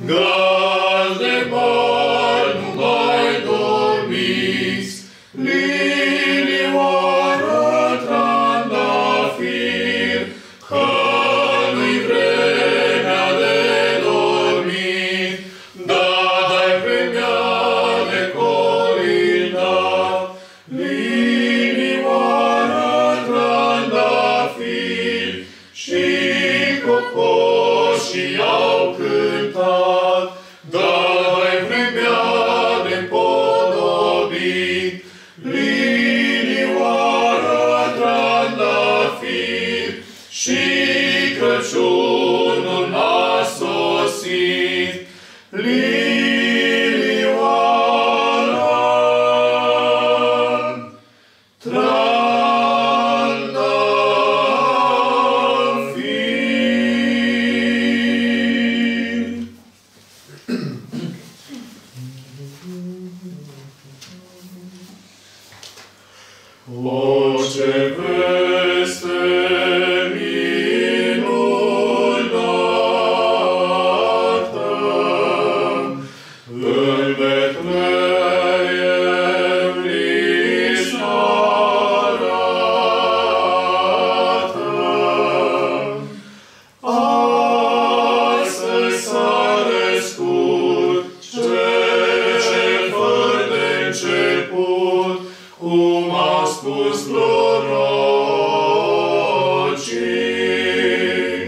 Gazde mari, nu mai dormiți, linioară trandafir, că nu-i vremea de dormit, dar vremea de colindat. Linioară trandafir și cocoșii au cântat, dar vremea de podobit. Linioară trandafir și Crăciunul a sosit. Linioară trandafir. O, ce veste minunată, în Betleem ni s-arată. Astăzi s-a născut cel fără de început, cum a spus prorocii.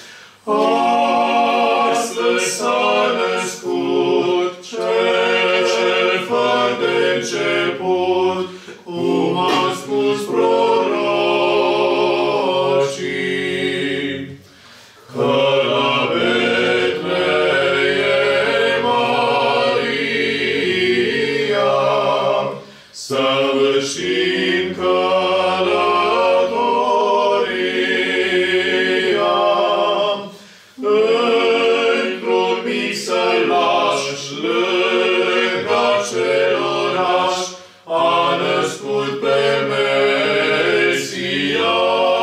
Astăzi s-a născut cel fără de început, cum a spus prorocii. Că la Betleem Maria săvârșim călătoria, într-un mic sălaș lângă acel oraș a născut pe Mesia.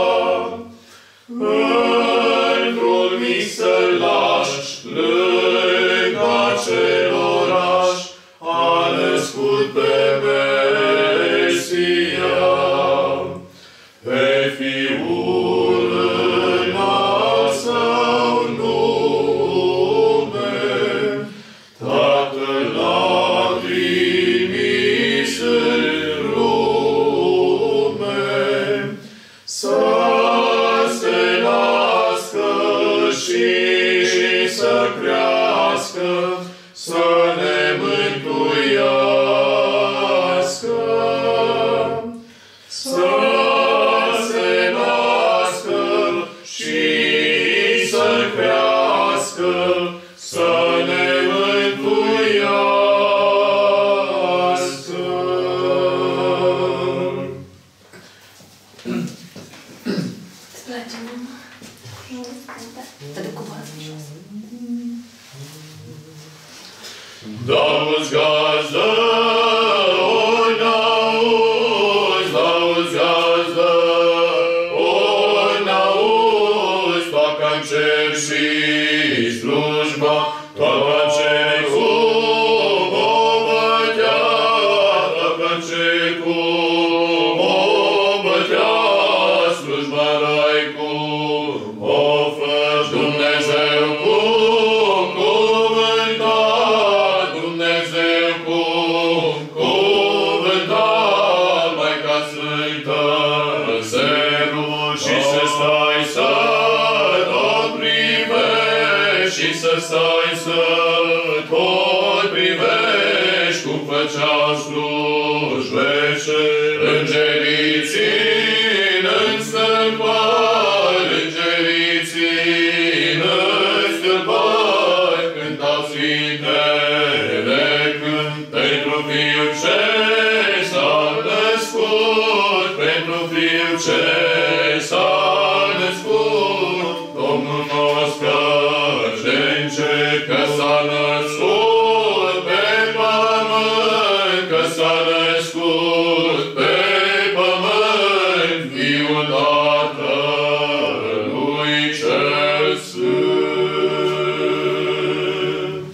Într-un mic sălaș lângă acel oraș a născut pe Mesia. Pe Fiul înalt Său nume, Tatăl l-a trimis în lume, să se nască și să crească, să ne mântuiască. Să se nască și să crească, să ne mântuiască. Îți place, mama? Nu? Da. Dă-te cu bază jos. N-auzi gazdă, oi n-auzi, n-auzi gazdă, oi n-auzi, toacă încep și slujba, toacă încep cu bobătea, toacă încep cu bobătea, slujba rai cu o făși. Dumnezeu cu cuvântat, Dumnezeu cu cuvântat, Maica Sfântă, să și să stai să tot privești, și să stai să tot privești, cum făceau slujbește îngerii ținând stâlpări, îngerii ținând stâlpări, cântau Sfintele cânt pentru Fiul ce s-a născut, pentru Fiul ce s-a născut, Domnul nostru ce încet, că s-a născut pe pământ, că s-a născut pe pământ, Fiul Tatălui cel Sfânt.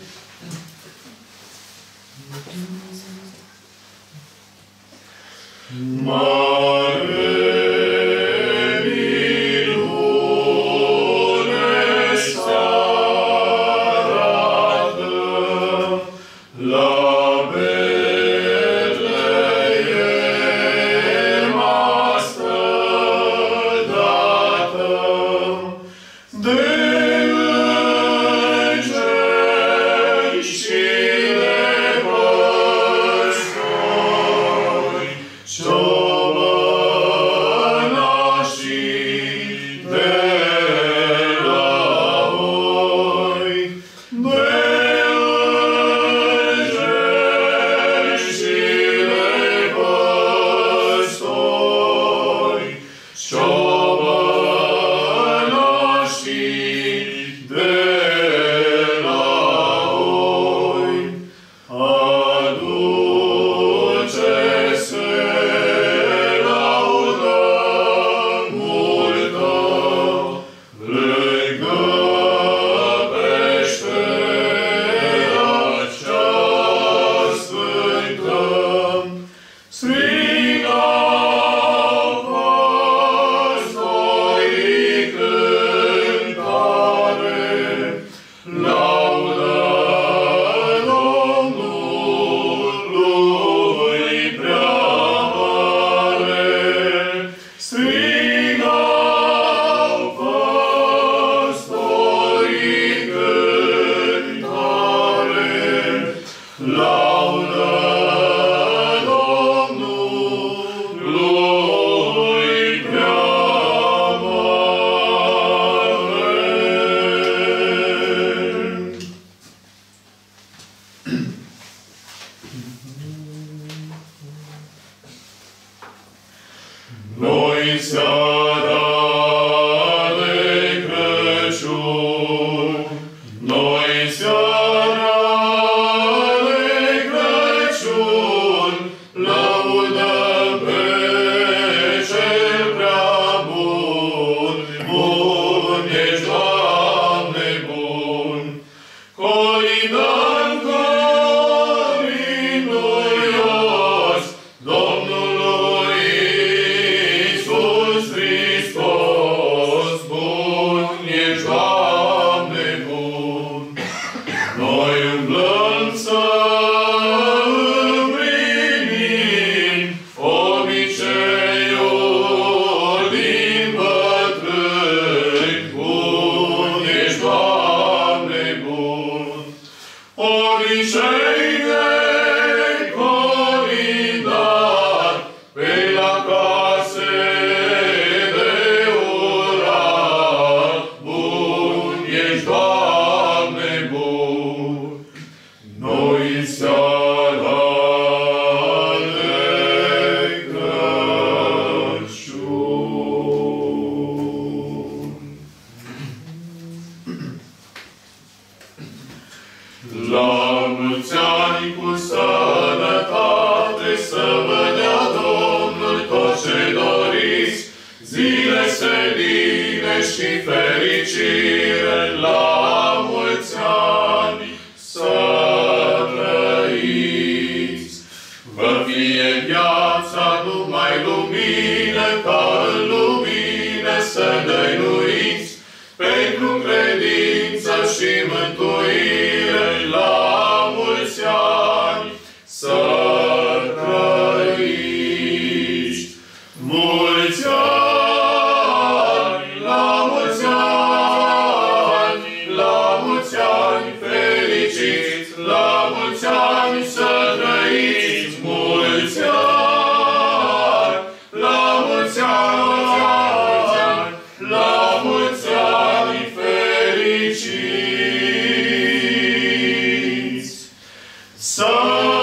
Să